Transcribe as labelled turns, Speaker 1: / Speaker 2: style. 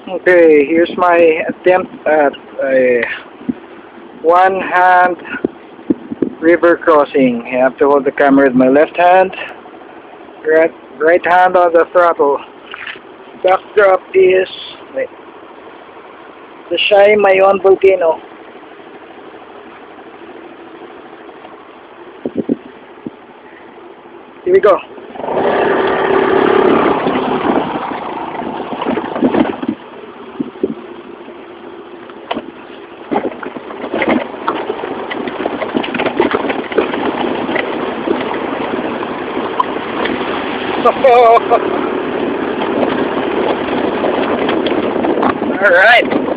Speaker 1: Okay, here's my attempt at a one-hand river crossing. I have to hold the camera with my left hand, right hand on the throttle. Backdrop is the shy Mayon Volcano. Here we go. All right.